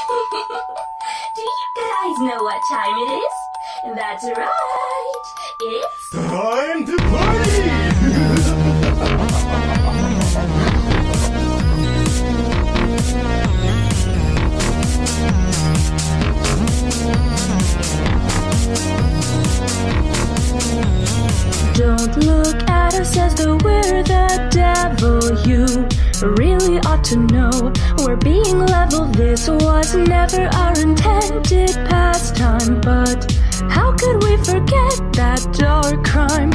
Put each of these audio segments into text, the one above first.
Do you guys know what time it is? That's right. It's time to party! Don't look at us as though we're the devil. You really ought to know we're being level. This was never our intended pastime, but how could we forget that dark crime?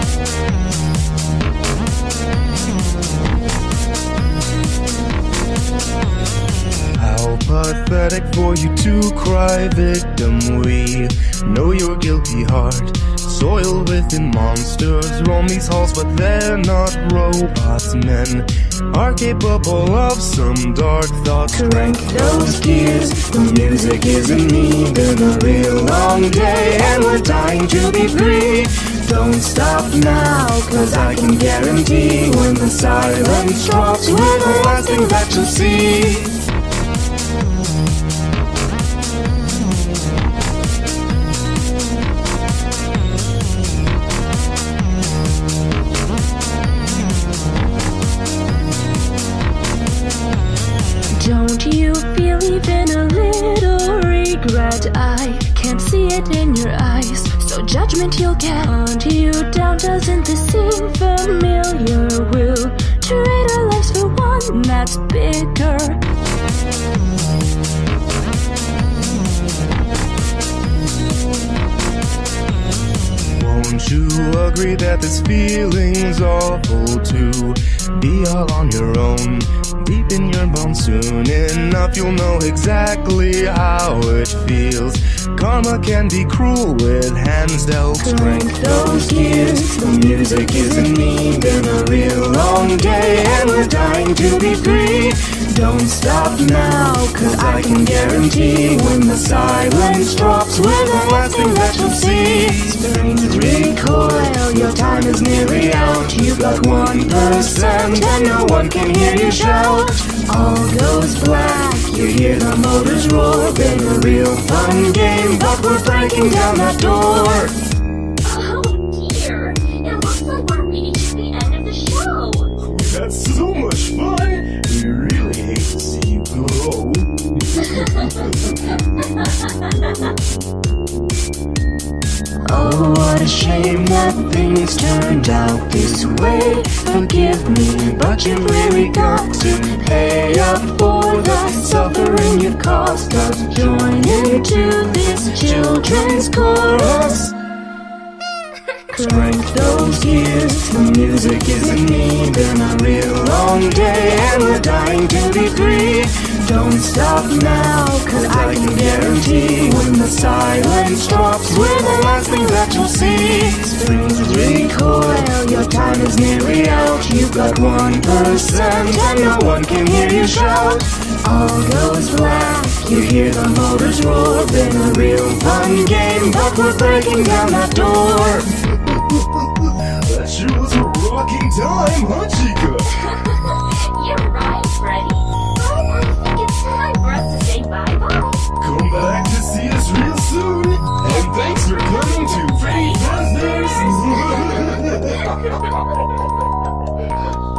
How pathetic for you to cry victim. We know your guilty heart, soiled within monsters, roam these halls, but they're not robots. Men are capable of some dark thoughts. Crank those gears, the music isn't me. Been a real long day and we're dying to be free. Don't stop now, cause I can guarantee when the silence drops, we're the last thing that you'll see. Don't you feel even a little regret? I can't see it in your eyes, so judgment you'll get. Hunt you down, doesn't this seem familiar? We'll trade our lives for one that's bigger. Won't you agree that this feeling's awful to be all on your own? Deep in your bones, soon enough you'll know exactly how it feels. Karma can be cruel with hands dealt. Crank those gears, the music isn't me. Been a real long day and we're dying to be free. Don't stop now, cause I can guarantee when the silence drops, we're the last thing that you'll see. Springs recoil, your time is nearly out. You've got 1% and no one can hear you shout. All goes black, you hear the motors roar. Been a real fun game, but we're breaking down that door. Oh dear, it looks like we're reaching the end of the show. We had so much fun! We really hate to see you go. Oh, what a shame that things turned out this way. Forgive me, but you've really got to pay up for the suffering you've caused us. Join into this children's chorus. Crank those gears, the music isn't me. Been a real long day and we're dying to be free. Don't stop now, cause I can guarantee when the silence drops, we're the last thing that you'll see. Springs recoil, your time is nearly out. You've got 1% and no one can hear you shout. All goes black, you hear the motors roar. Been a real fun game, but we're breaking down that door. That sure was a rocking time, huh, Chica? You're right, Freddy. But I think it's time for us to say bye-bye. Come back to see us real soon, and thanks for coming to Freddy Fazbear's.